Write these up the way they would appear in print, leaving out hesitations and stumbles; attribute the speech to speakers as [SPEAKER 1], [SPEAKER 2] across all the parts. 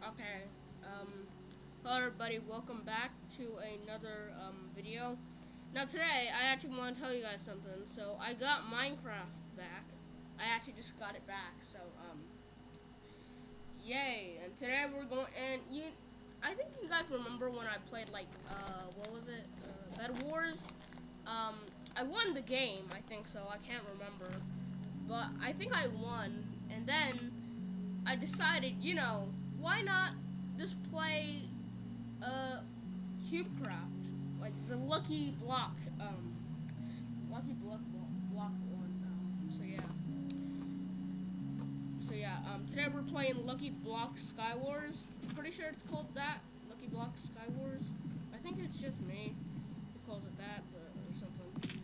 [SPEAKER 1] Okay. Hello everybody. Welcome back to another video. Now today, I actually want to tell you guys something. So I got Minecraft back. I actually just got it back. So yay! And today we're going I think you guys remember when I played like what was it? Bed Wars. I won the game. I think so. I can't remember, but I think I won. And then I decided, why not just play CubeCraft, like the Lucky Block one. Today we're playing Lucky Block Sky Wars. I'm pretty sure it's called that, Lucky Block Sky Wars. I think it's just me who calls it that, or something.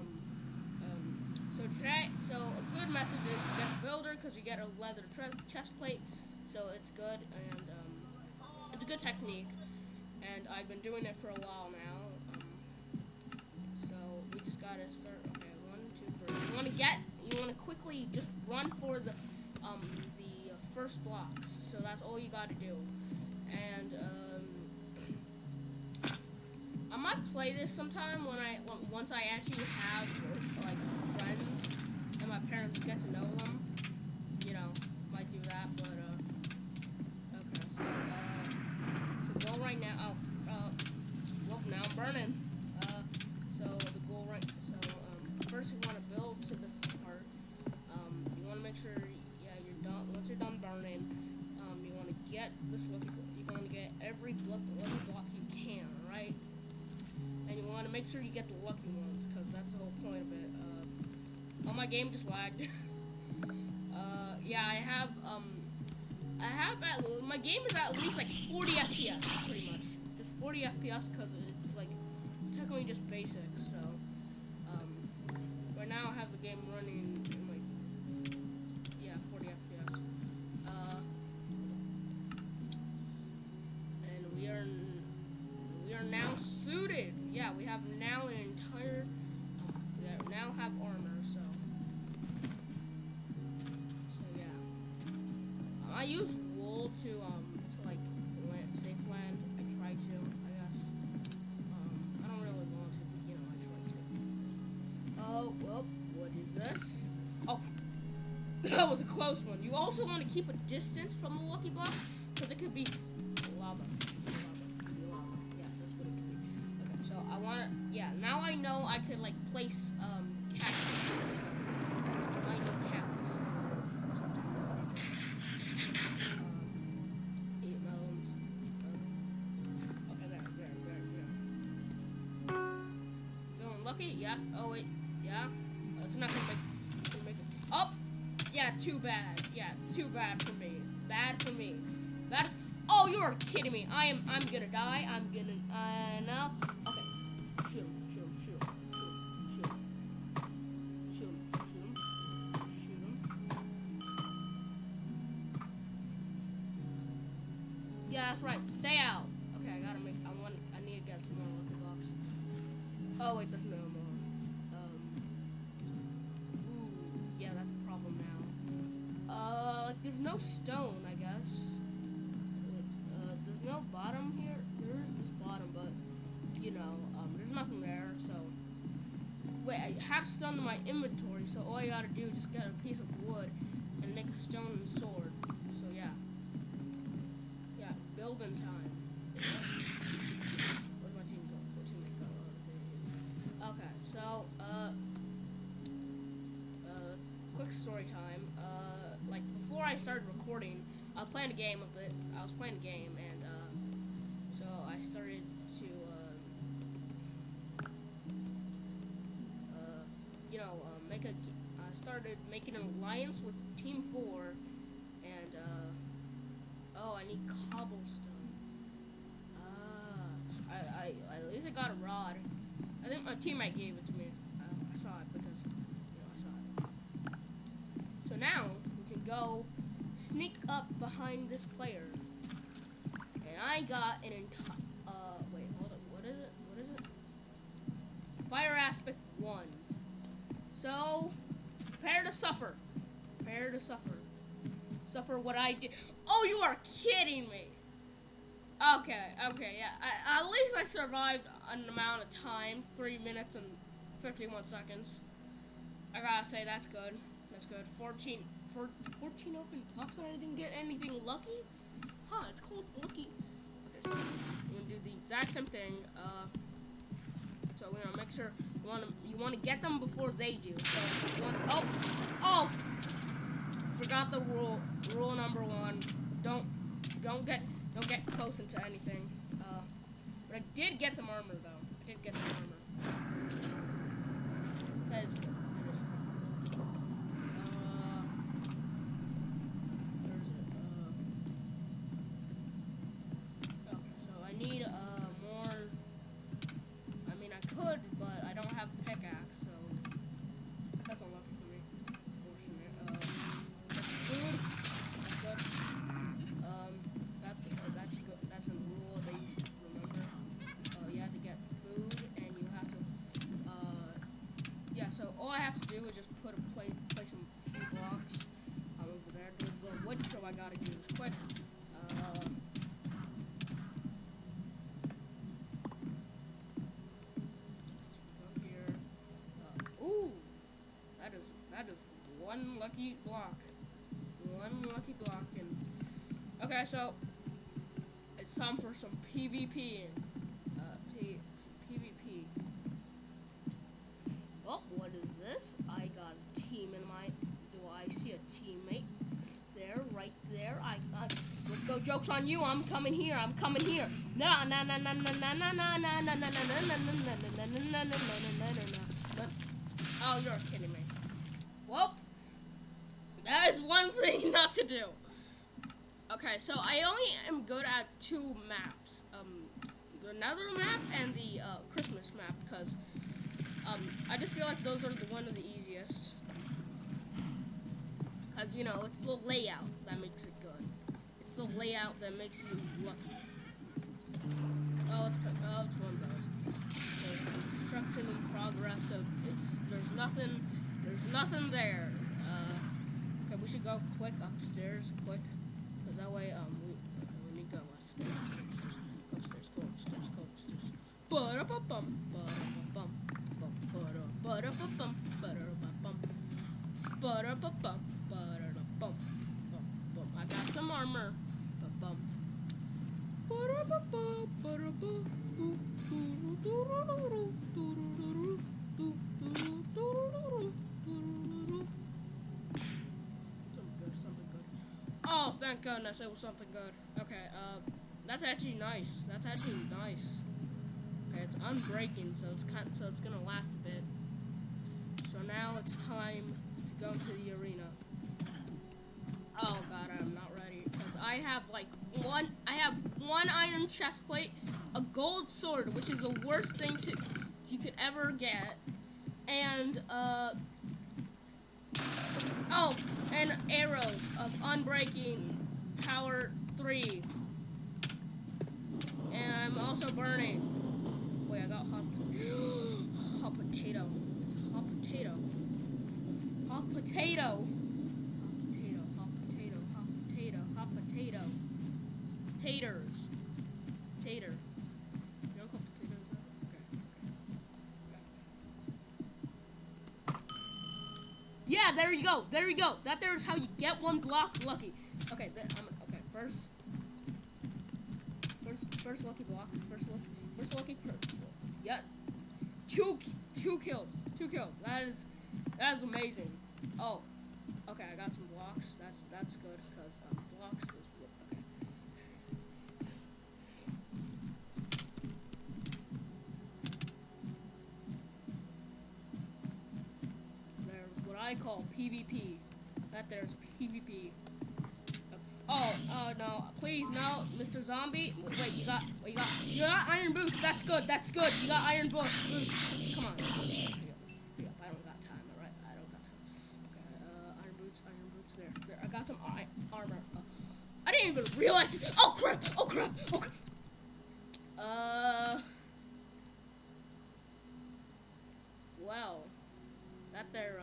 [SPEAKER 1] So a good method is to get a builder because you get a leather chest plate, so it's good, and it's a good technique, and I've been doing it for a while now. So we just gotta start. Okay, 1, 2, 3. You wanna quickly just run for the first blocks. So that's all you gotta do, and I might play this sometime once I actually have like friends and my parents get to know them. Might do that, but okay. So goal right now. Well, now I'm burning. So the goal right. So first you want to build to this part. You want to make sure, you're done. Once you're done burning, you want to get this lucky. You want to get every lucky block you can, right? And you want to make sure you get the lucky ones, because that's the whole point of it. Oh, my game just lagged. My game is at least like 40 FPS, pretty much. Just 40 FPS, because it's like technically just basic. So right now I have the game running in like 40 FPS. And we are now suited. Yeah, we have now an entire. We now have armor. So yeah. I use wool to like safe land. I try to, I guess. I don't really want to, but I try to. Oh well, what is this? Oh, that was a close one. You also want to keep a distance from the lucky blocks because it could be lava. Yeah, that's what it could be. Okay, so I want to. Yeah, now I know I could like place cactus. I need cactus. Eat melons. Okay, there. Feeling lucky? Yeah. Oh wait. Yeah. It's not gonna make it. Oh. Yeah. Too bad. Yeah. Too bad for me. Bad for me. Bad. Oh, you're kidding me. I'm gonna die. I'm gonna. No. Okay. Shoot him. Yeah, that's right. Stay out. Okay, I need to get some more lucky blocks. Oh wait, there's no more. Ooh, yeah, that's a problem now. Like there's no stone, I guess. There's no bottom here. There is this bottom, but there's nothing there. So wait, I have stone in my inventory. So all I gotta do is just get a piece of wood and make a stone and sword. So yeah. Building time. Where'd my team go? Where'd teammate go? Okay, so quick story time. Like before I started recording, I was playing a game, and so I started to I started making an alliance with Team 4, and oh, I need cobblestone. I at least I got a rod. I think my teammate gave it to me. I saw it because I saw it. So now we can go sneak up behind this player, and I got an entire. Wait, hold up. What is it? Fire aspect 1. So prepare to suffer. Suffer what I did. Oh, you are kidding me. Okay, yeah. At least I survived an amount of time, 3 minutes and 51 seconds. I gotta say, that's good. That's good. 14 open blocks and I didn't get anything lucky? Huh, it's called lucky. Okay, so I'm gonna do the exact same thing. So we're gonna make sure you wanna get them before they do. So you want, oh! Forgot the rule. Rule number 1. Don't get close into anything. But I did get some armor though. I did get some armor. That is good. That is good. Where is it? Okay, so I need more. I mean, I could, but I don't have a pickaxe, so that's unlucky for me. Unfortunate. Food. That's good. That's good. That's a rule that you should remember. You have to get food, and you have to. Yeah. So all I have to do is just place some few blocks over there. There's a wood, so I gotta do this quick. Go here. Ooh, that is one lucky block. One lucky block, and okay, so it's time for some PvP. PvP. Oh, what is this? I got a team in my. Do I see a teammate there? Right there. I got. Go, joke's on you. I'm coming here. I'm coming here. No, no, no, no, no, no, no, no, no, no, no, no, no, no. Oh, you're kidding me. Well. That is one thing not to do. Okay, so I only am good at 2 maps. The Nether map and the Christmas map, because I just feel like those are one of the easiest. Because, you know, it's the layout that makes it good. It's the layout that makes you lucky. Oh, it's one of those. So it's construction in progress, so there's nothing there. Okay, we should go quick upstairs, quick, because that way, we need to go upstairs. Go upstairs. Ba-da-ba-bum, ba-da-ba-bum, ba-da-ba-bum, ba-da-ba-bum, ba-da-ba-bum, ba-da-ba-bum, bum. I got some armor. Ba-bum. Ba-da-ba-bum, ba-da-ba, oh, thank goodness it was something good. Okay, that's actually nice. Okay, it's unbreaking, so it's gonna last a bit. So now it's time to go to the arena. Oh god, I'm not ready because I have one iron chest plate, a gold sword, which is the worst thing you could ever get, and oh, and arrows of unbreaking power 3. And I'm also burning. Wait, I got hot potato. It's hot potato. Hot potato. Taters. Tater. You know what potatoes are? Okay. Yeah, there you go. That there is how you get 1 block lucky. Okay, okay. First lucky block. First lucky yeah. 2 kills. 2 kills. That is amazing. Oh. Okay, I got some blocks. That's good because blocks is okay. There's what I call PvP. That there's PvP. Oh, no, please, no, Mr. Zombie. Wait, you got iron boots. That's good. You got iron boots. Come on. I don't got time. All right, I don't got time. Okay, iron boots. There. I got some armor. I didn't even realize it. Oh crap. Well, that there.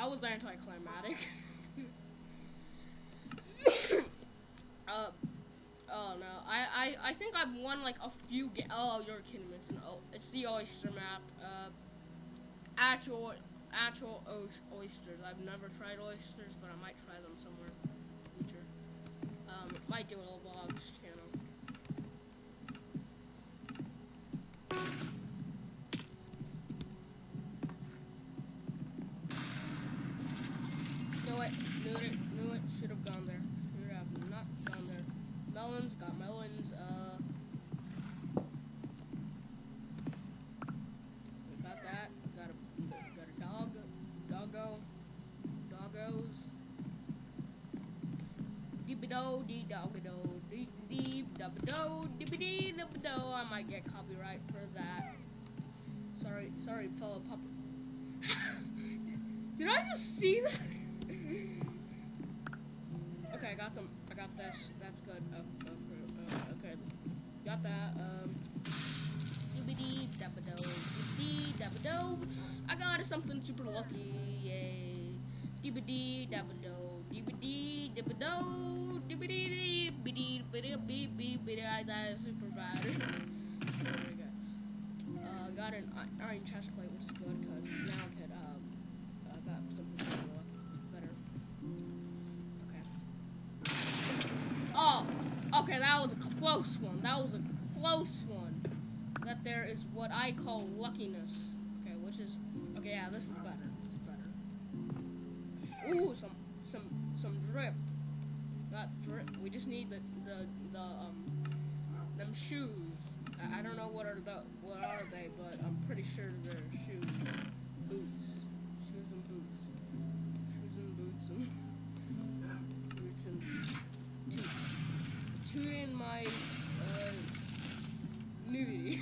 [SPEAKER 1] That was anticlimactic. Oh no, I think I've won like a few oh, you're kidding me. It's the oyster map. Actual oysters. I've never tried oysters, but I might try them somewhere in the future. Might do a little vlogs channel. Knew it. Should have gone there. Should have not gone there. Melons, got melons. We got that. Got a doggos. Deep-a-do, dee-dogga-do, deep-dabba-do, deep-a-dee-dabba-do. I might get copyright for that. Sorry, fellow puppet. Did I just see that? Okay, I got this. That's good. Okay, got that. Dee-ba-dee-dabba-do. I got something super lucky. Yay. Dee-ba-dee-dabba-do. Dee-ba-dee-dabba-do. Dee-ba-dee-dee-ba-dee-ba-dee-ba-dee. That is super bad. Very good. Got an iron chest plate, which is good because now I could got something better. Oh, okay, that was a close one. That there is what I call luckiness. Okay, which is okay. Yeah, this is better. Ooh, some drip. Got drip. We just need them shoes. I don't know what are they, but I'm pretty sure they're shoes. Boots. Shoes and boots. Boots and two in my nudity.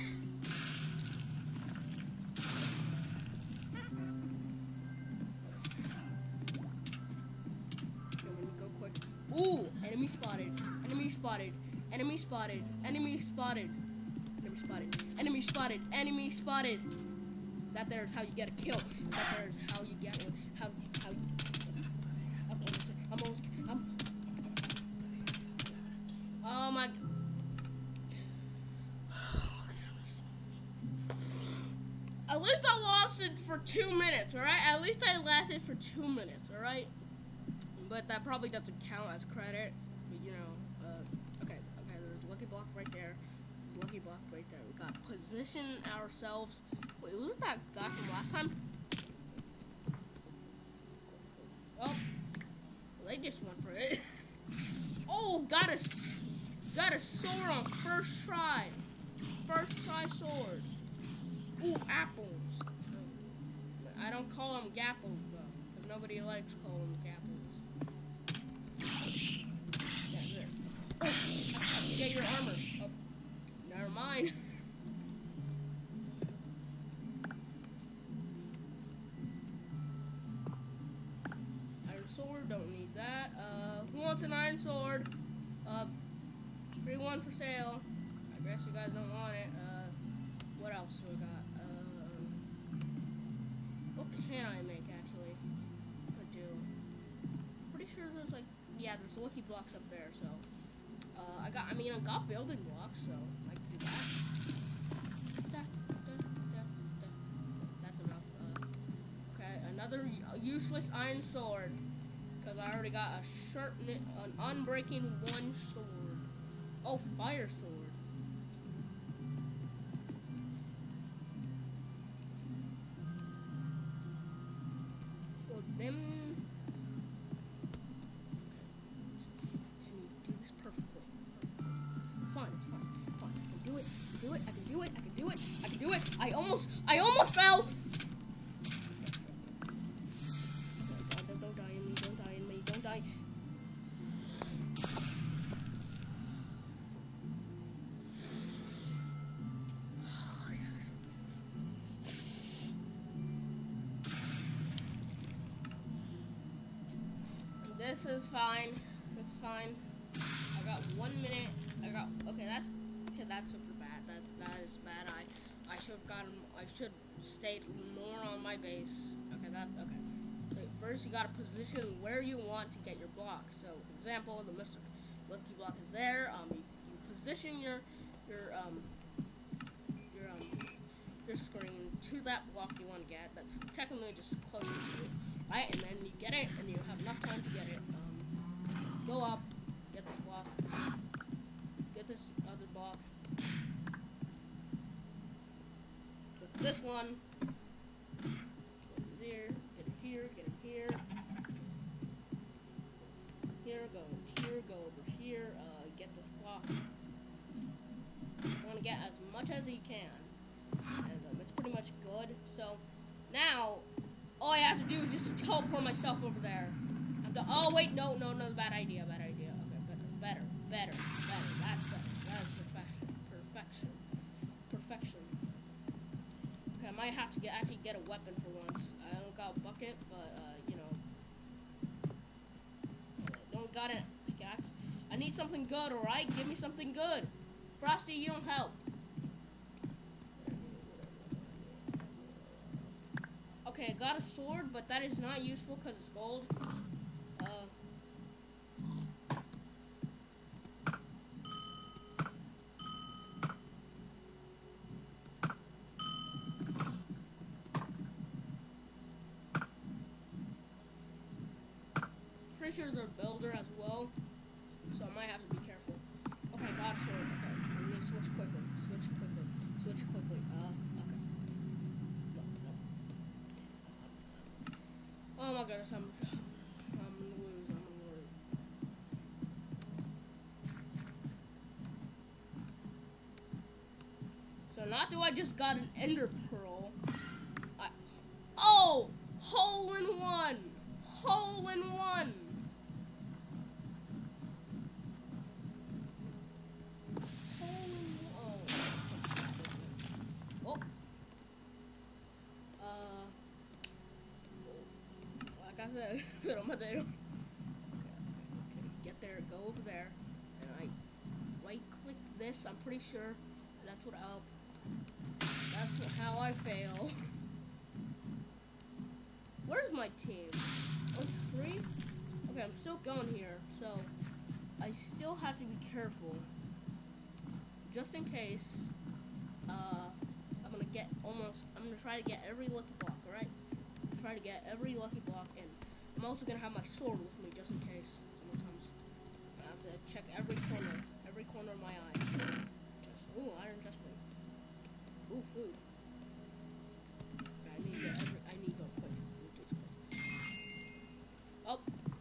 [SPEAKER 1] Go quick. Ooh, enemy spotted. That there is how you get a kill. Oh my. At least I lasted for 2 minutes, alright? At least I lasted for 2 minutes, alright? But that probably doesn't count as credit. But, you know, okay, there's a lucky block right there. We got position ourselves. Wait, wasn't that guy from last time? Oh, they just went for it. Oh, got a sword on first try. Sword. Ooh, apples. I don't call them gapples though, because nobody likes calling them gapples. Yeah, there. Oh, I can get your armor. Oh, never mind. Iron sword, don't need that. Who wants an iron sword? Free one for sale. I guess you guys don't want it. What else do we got? What can I make actually? I do. Pretty sure there's like, yeah, there's lucky blocks up there. So, I got building blocks, so I can do that. That's enough. Okay, another useless iron sword, because I already got an unbreaking one sword. Oh, fire sword. Them. Okay. So you do this perfectly. Fine, it's fine. I can do it. I almost fell. Don't die in me. Don't die. This is fine. It's fine. I got 1 minute. Okay, that's super bad. That is bad. I should have stayed more on my base. Okay, so first you gotta position where you want to get your block. So, for example, the Mr. Lucky block is there. You position your screen to that block you want to get. That's technically just close to you, right? And then you get it, and you have enough time to get it. Go up, get this block, get this other block, get this one, go there, get it here, get it here, go over here, get this block. You want to get as much as you can, and it's pretty much good. So now all I have to do is just teleport myself over there. Oh wait, no, bad idea. Okay, better. That's better. That's perfection. Okay, I might have to actually get a weapon for once. I don't got a bucket, but you know, don't got a pickaxe. I need something good, alright? Give me something good. Frosty, you don't help. Okay, I got a sword, but that is not useful because it's gold. Pretty sure they're a builder as well, so I might have to be careful. Okay, got a sword. Okay, I need to switch quickly. Okay. No. Oh my goodness, I'm gonna lose. So not do I just got an ender pearl. Oh! Hole in one! Like I said, little potato. Okay, get there, go over there, and I right-click this. I'm pretty sure that's how I fail. Where's my team? Oh, it's 3? Okay, I'm still going here, so I still have to be careful. Just in case, I'm gonna try to get every lucky block, alright? Try to get every lucky block, and I'm also gonna have my sword with me just in case. Sometimes I have to check every corner of my eye. Ooh, iron chestplate. Ooh, food. Okay, I need to go quick. Oh.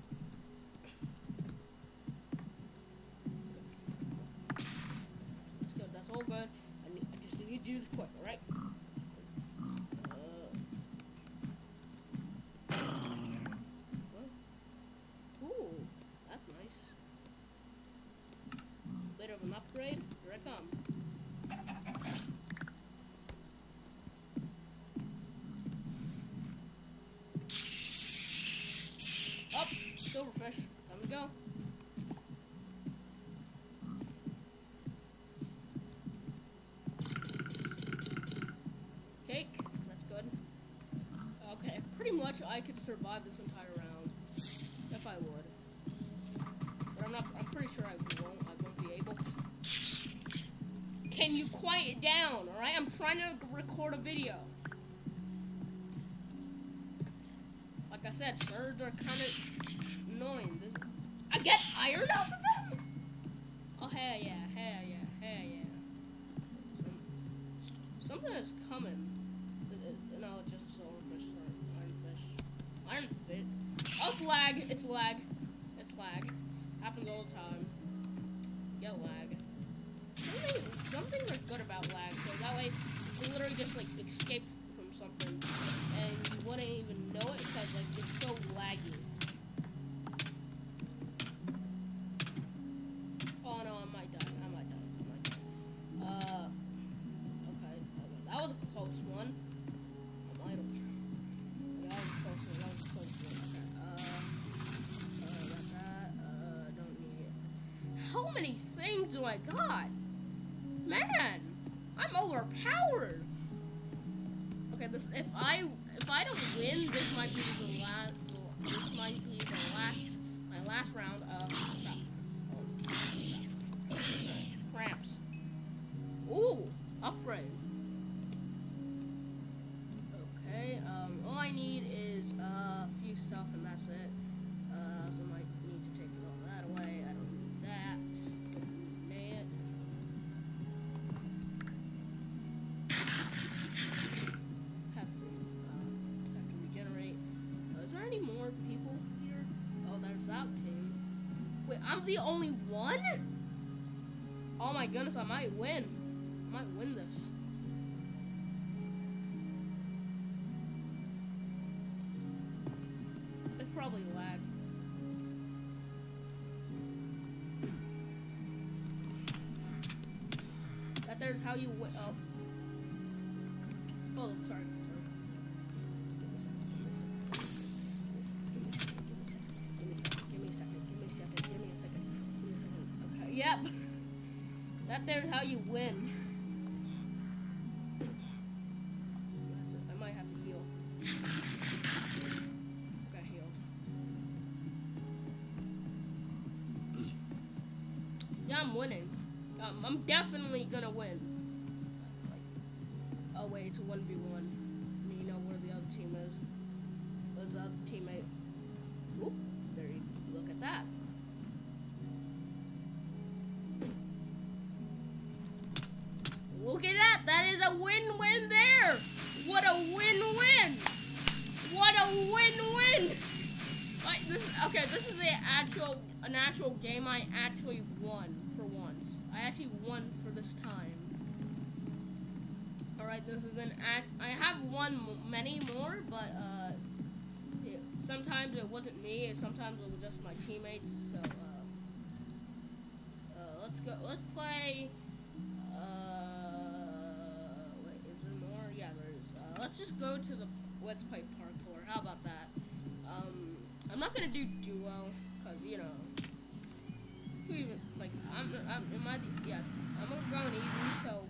[SPEAKER 1] That's good. That's all good. I just need to do this quick. All right. Ooh, that's nice. Bit of an upgrade. Here I come. Up, silverfish. Time to go. Cake. That's good. Okay, pretty much I could survive this entire round if I would. But I'm pretty sure I won't be able. Can you quiet down, alright? I'm trying to record a video. Like I said, birds are kind of annoying. I get iron off of them? Oh, hell yeah. Something is coming. No, it's just silverfish or iron fish. Oh, it's lag. Happens all the time. Get lag. Some things are good about lag, so that way you literally just like escape from something and you wouldn't even know it because like it's so laggy. Oh no, I might die. Okay. That was a close one. I might have. Yeah, that was a close one. Okay. Don't need it. How many things do I got? Man, I'm overpowered. Okay, if I don't win, this might be the last round. Cramps. Ooh, upgrade. Okay, all I need is a few stuff and that's it. So I might need to take all that away. I don't need that. Don't need that. Have to regenerate. Is there any more people here? Oh, there's that team. Wait, I'm the only one? Oh my goodness, I might win. I might win this. It's probably lag. That there's how you win. Oh. Oh, sorry. Give me a second. Okay, yep. That there's how you win. I might have to heal. Okay, healed. Yeah, I'm winning. I'm definitely gonna win. Oh wait, it's a 1v1. You know where the other team is. Where's the other teammate? Oop, there you look at that. Look at that! That is a win-win there! What a win-win! What a win-win! Like this is an actual game I actually won for once. I actually won for this time. Alright, this is I have won many more, but sometimes it wasn't me, sometimes it was just my teammates, so let's go, let's play, wait, is there more? Yeah, there is. Let's just go to let's play parkour, how about that? I'm not gonna do duo, cause, you know, who even, like, I'm going easy, so,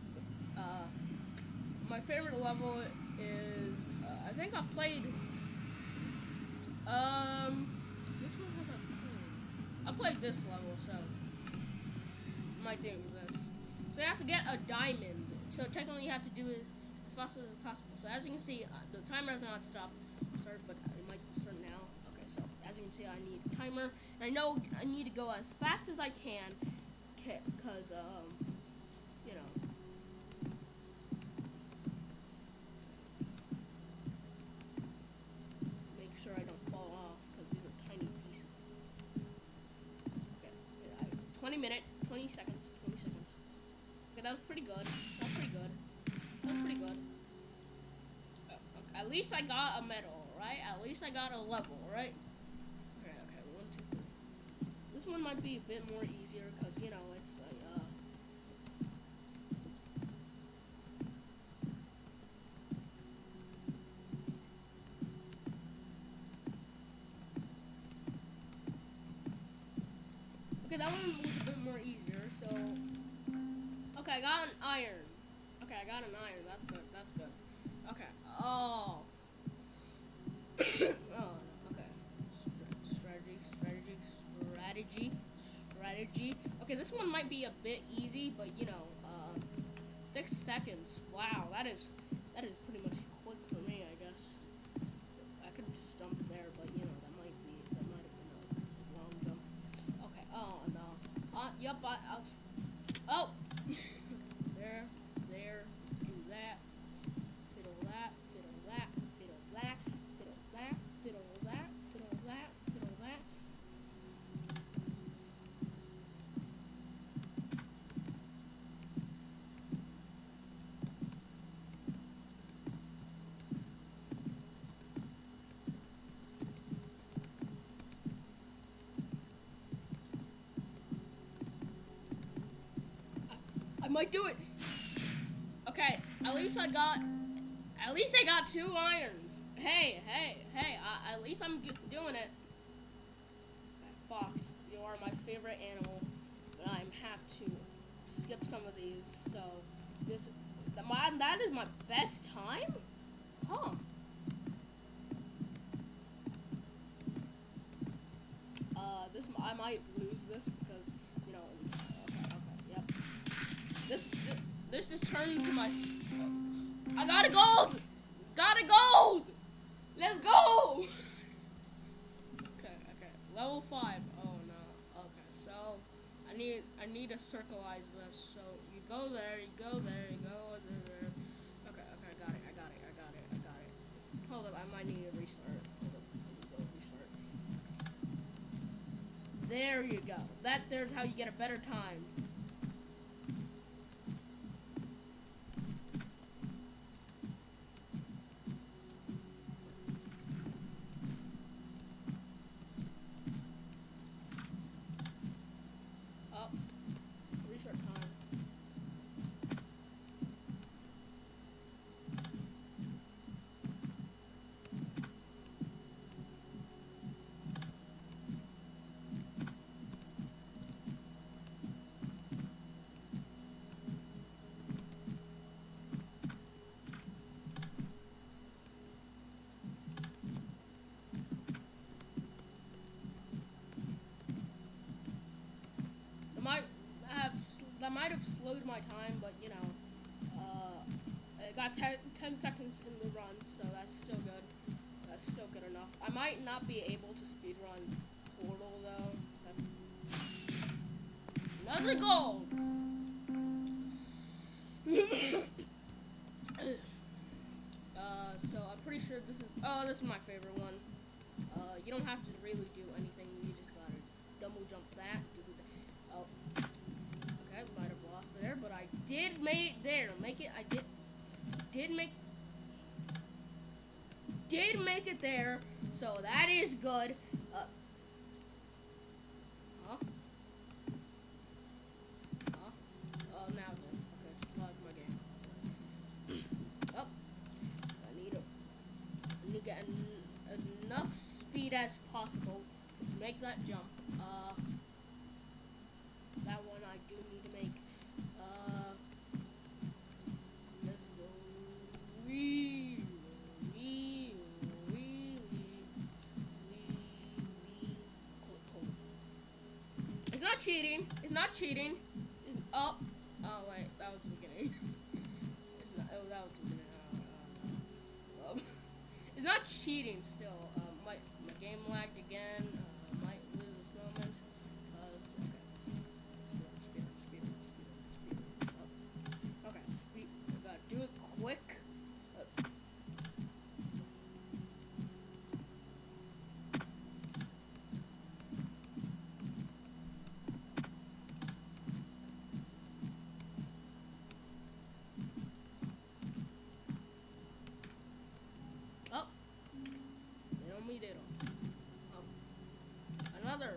[SPEAKER 1] my favorite level is, I think I played, which one have I played? I played this level, so, my thing is this. So you have to get a diamond, so technically you have to do it as fast as possible. So as you can see, the timer has not stopped, but it might start now. Okay, so as you can see, I need a timer, and I know I need to go as fast as I can, because, you know, sure I don't fall off because these are tiny pieces. Okay, 20 seconds. Okay, that was pretty good. At least I got a medal, right? At least I got a level, right? Okay, 1, 2, 3. This one might be a bit more easier because, you know, it's like, okay, that one was a bit more easier, so... Okay, I got an iron. That's good. Okay. Oh. Oh, okay. Strategy. Okay, this one might be a bit easy, but, you know, 6 seconds. Wow, that is pretty much quick for me, I guess. I could just jump there, but, you know, that might have been a long jump. Okay, oh, no. Yep, oh! There, do that, fiddle that. I might do it. Okay, at least I got 2 irons. Hey, at least I'm doing it. Fox, you are my favorite animal, but I have to skip some of these. So that is my best time? Huh. this I might lose this because you know. Okay, yep. This just turned into my. I got a gold. Got a gold. Let's go. Okay. Level 5. Oh no. Okay, so I need to circleize this. So you go there, you go there, you go there. Okay, I got it. Hold up, I might need to restart. Hold up, I need to go restart. There you go. There's how you get a better time. Restart time. That might have slowed my time, but you know, it got 10 seconds in the run, so that's still good. That's still good enough. I might not be able to speedrun Portal though. That's another goal. So I'm pretty sure this is my favorite one. You don't have to really do anything. You just gotta double jump that. Oh. Okay, might have lost there, but I did make it there. I did make it there, so that is good. Huh? Oh, now then. Okay, just log my game. Oh, I need to get enough speed as possible to make that jump. That one I do need to make. Let's go. It's not cheating. It's not cheating. Oh wait, that was the beginning. It's not. Oh, that was the beginning. It's not cheating still. My game lagged again. Might lose this moment. Okay, speed. I gotta do it quick. Oh, they don't meet it. Another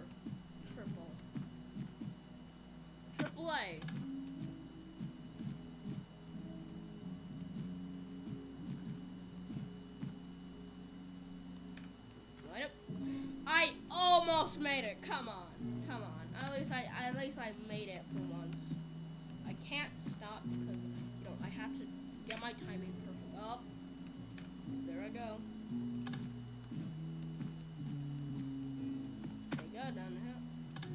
[SPEAKER 1] triple A. Right up. I almost made it. Come on. At least I made it for once. I can't stop because I have to get my timing perfect. Oh, there I go. There you go, down the hill.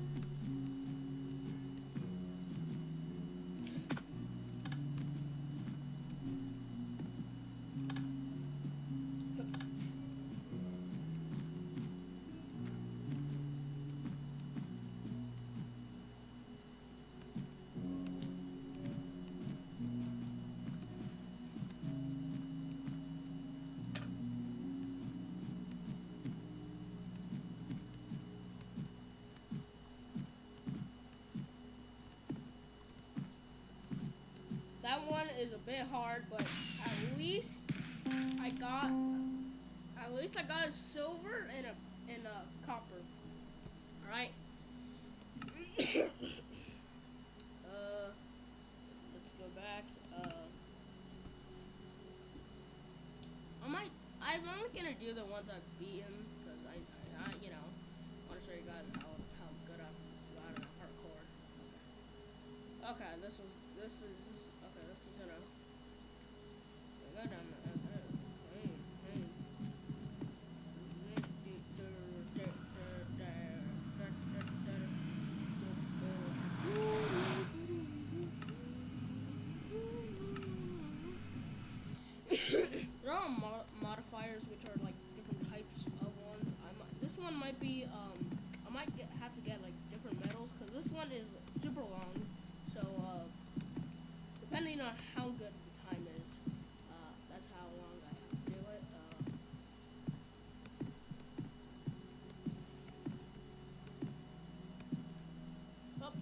[SPEAKER 1] That one is a bit hard, but at least I got a silver and a copper. All right. Let's go back. I'm only gonna do the ones I've beaten because I want to show you guys how good I'm at hardcore. Okay, this is gonna go down there. one might be I might have to get like different medals because this one is super long. So depending on how good the time is, that's how long I have to do it. Oh.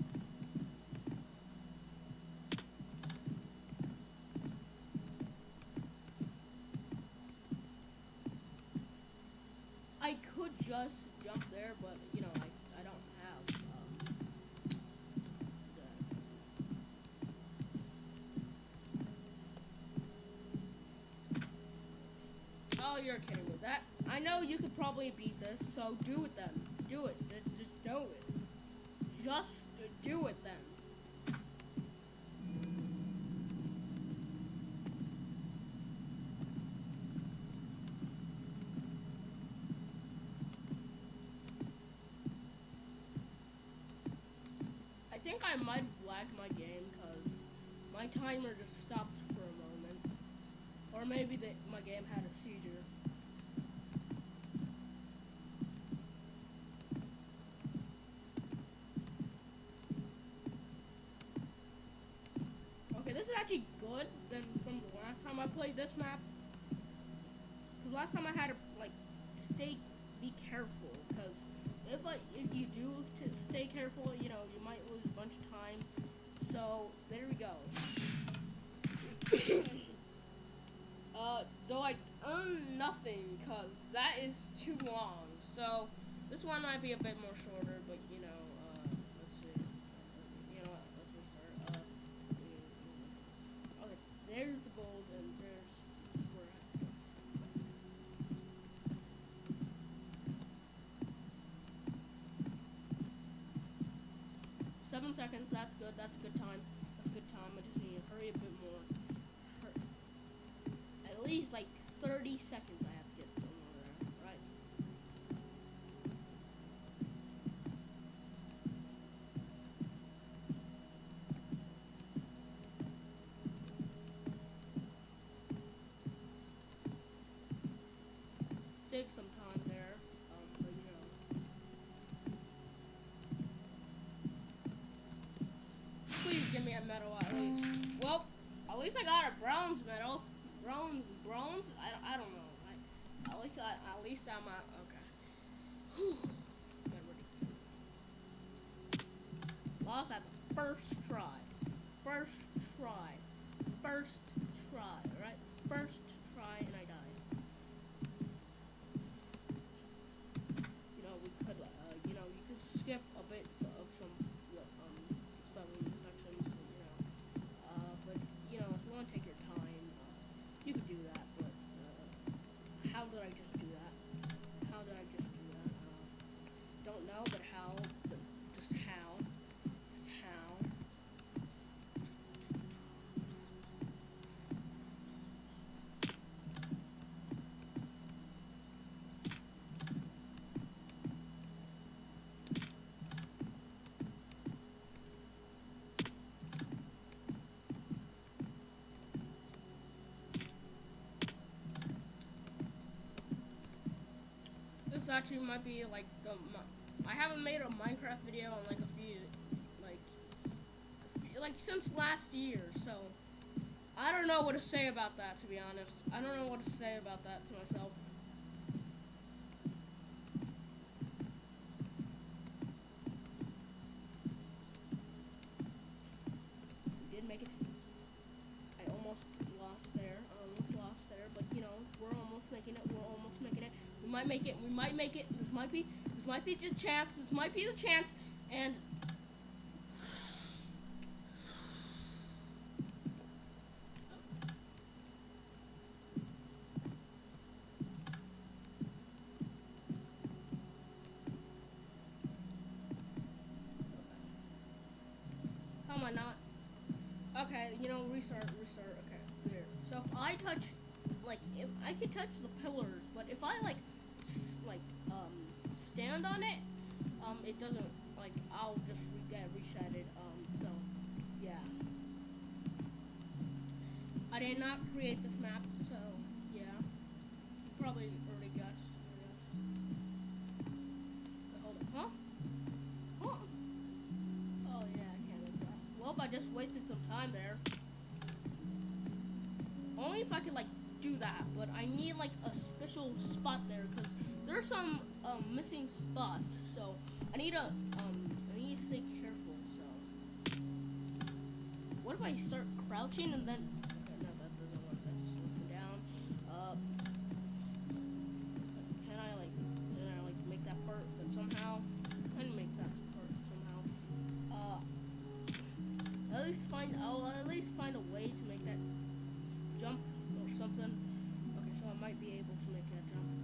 [SPEAKER 1] I could just jump there, but you know, I don't have oh, you're kidding with that. I know you could probably beat this, so do it then. Do it. Just do it. Just do it then. I think I might have lagged my game because my timer just stopped for a moment. Or maybe my game had a seizure. Okay, this is actually good than from the last time I played this map. Because last time I had to, like, be careful. Because if you do stay careful, you know, you might lose a bunch of time. So, there we go. Though I earn nothing, because that is too long. So, this one might be a bit more shorter, but, you know, let's see. You know what, let's restart. Okay, there's the gold, and this is where I have to go. 7 seconds, that's good, that's a good time. That's a good time, I just need to hurry a bit more. At least like 30 seconds I have to get somewhere there, right? Save some time there, but you know. Please give me a medal at least. Well, at least I got a bronze medal. Bronze? I don't know. At least I'm okay. Whew. Lost at the first try. First try, right? First try, and I died. You know, you could skip a bit of some sections, but you know, if you want to take your time, you could do that. But how did I just do that? Don't know, but how? But just how? Just how? This actually might be like I haven't made a Minecraft video in like a few, like since last year, so I don't know what to say about that, to be honest. I don't know what to say about that to myself. We did make it. I almost lost there, but you know, we're almost making it. We might make it. This might be the chance, and how am I not? Okay, you know, restart, okay, there. So if I touch, like, if I can touch the pillars, but if I, stand on it, it doesn't, like, I'll just get resetted, so, yeah. I did not create this map, so, yeah. You probably already guessed, I guess. hope I just wasted some time there. Only if I could like do that, but I need like a special spot there because there are some missing spots. So I need to stay careful. So what if I start crouching and then? Okay, no, that doesn't work. That's slipping down. Can I like make that part? But somehow, I didn't make that part somehow. I'll at least find a way to make that jump or something. Okay, so I might be able to make that jump.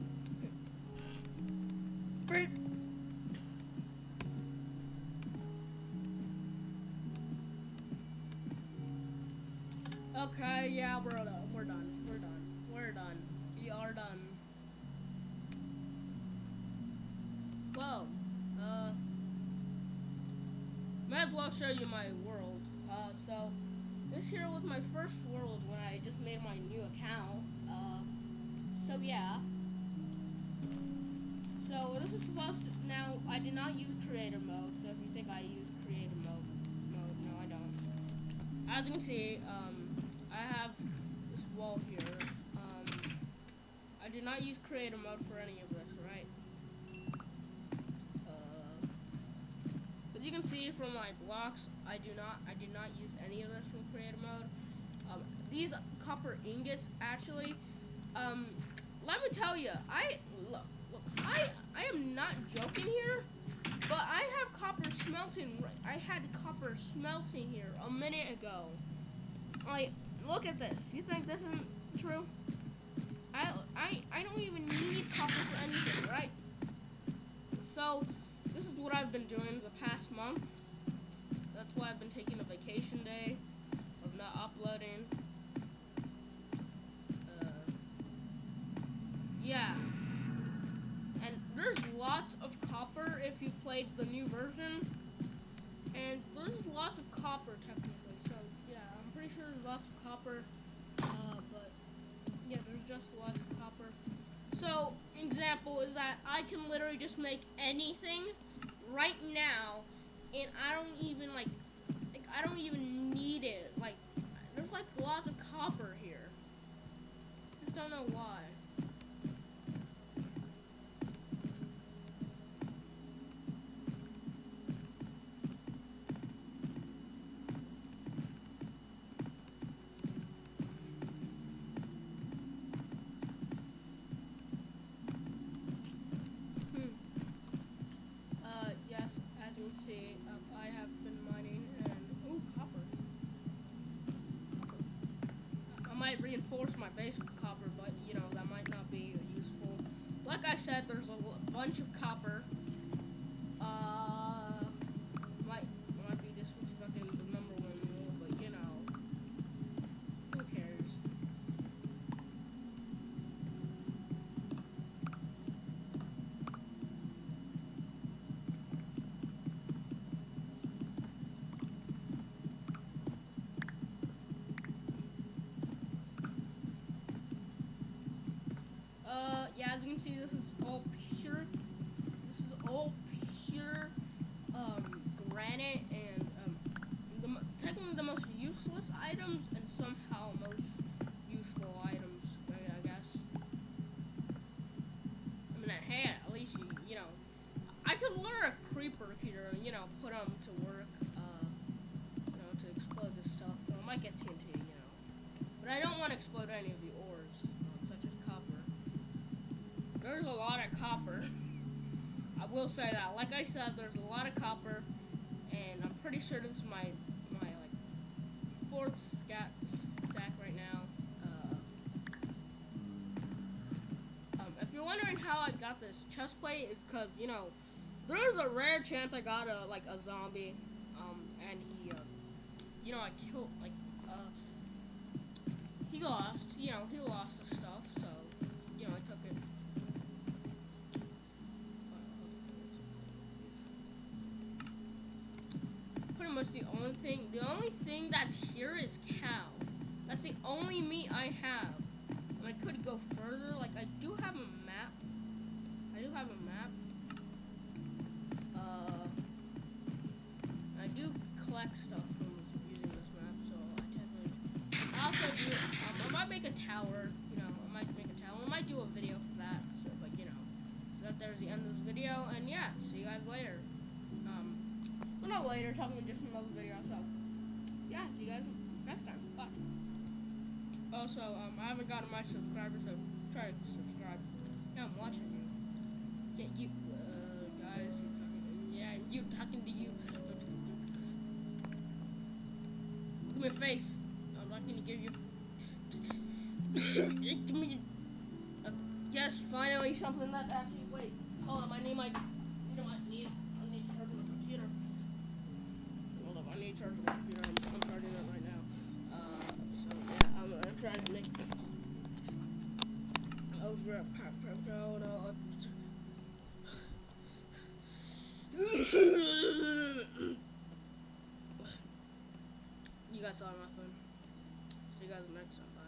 [SPEAKER 1] Okay. Great. Okay, yeah, we're done. We're done. We're done. We're done. We are done. Well, might as well show you my world. So this here was my first world when I just made my new account. So yeah. So this is supposed to, now I did not use creator mode, so if you think I use creator mode, no I don't. As you can see, I have this wall here. I did not use creator mode for any of this, right? As you can see from my blocks, I did not use any of this from creator mode. These copper ingots actually, let me tell you, I am not joking here, but I have copper smelting. I had copper smelting here a minute ago. Like, look at this. You think this isn't true? I don't even need copper for anything, right? So this is what I've been doing the past month. That's why I've been taking a vacation day of not uploading. Yeah. And there's lots of copper if you played the new version. And there's lots of copper technically. So yeah, I'm pretty sure there's lots of copper. But yeah, there's just lots of copper. So example is that I can literally just make anything right now, and I don't even like I don't even need it. Like there's like lots of copper here. Just don't know why. Yes, as you can see, I have been mining and ooh, copper. I might reinforce my base with copper, but you know that might not be useful. Like I said, there's a bunch of copper. Might be disrespecting the number one rule, but you know, who cares? Yeah, as you can see, this is all pure. This is all pure granite and technically the most useless items and somehow most useful items, I guess. I mean, hey, at least you know, I could lure a creeper here and you know put them to work, you know, to explode this stuff. So I might get TNT, you know, but I don't want to explode any of the ores, such as copper. There's a lot of copper. I will say that. Like I said, there's a lot of copper, and I'm pretty sure this is my like fourth stack right now. If you're wondering how I got this chest plate, it's because you know there's a rare chance I got a zombie, and he you know I killed like he lost the stuff, so you know I took it. Pretty much the only thing that's here is cow. That's the only meat I have. And I could go further, like I do have a map. I do collect stuff from this make a tower. You know, I might make a tower. I might do a video for that. So, like, you know, so that there's the end of this video. And yeah, see you guys later. Well, not later. Talking just another video. So, yeah, see you guys next time. Bye. Also, I haven't gotten my subscribers, so try to subscribe. Yeah, I'm watching you. Yeah, you, guys, he's talking. Yeah, you talking to you. Give me a face. I'm not gonna give you. Give me. Yes, finally something that actually. Wait, hold on. I need my. You know, I need to charge my computer. Hold up, I need to charge my computer. I'm charging it right now. So yeah, I'm trying to make. Over. No. You guys saw my phone. See you guys next time.